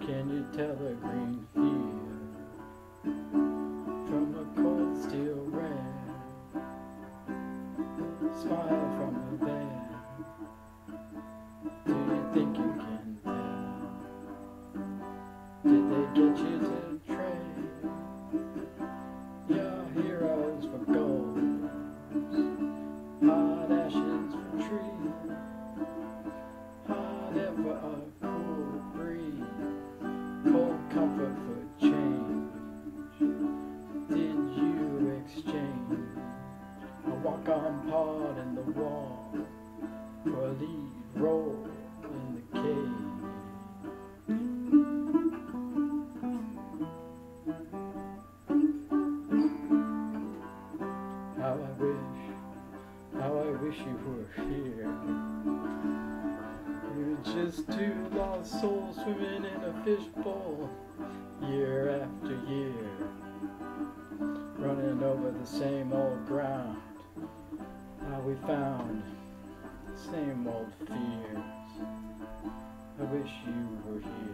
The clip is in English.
Can you tell a green field from a cold steel red? Smile from a bed. Do you think you can tell? Did they get you to trade your heroes for gold? Hot ashes for trees, hot air for a cool breeze, cold comfort for change. Did you exchange a walk-on part in the wall for a lead role in the cave? How I wish you were here. You're just two lost souls swimming in a fishbowl, year after year, running over the same old ground. How we found the same old fears. I wish you were here.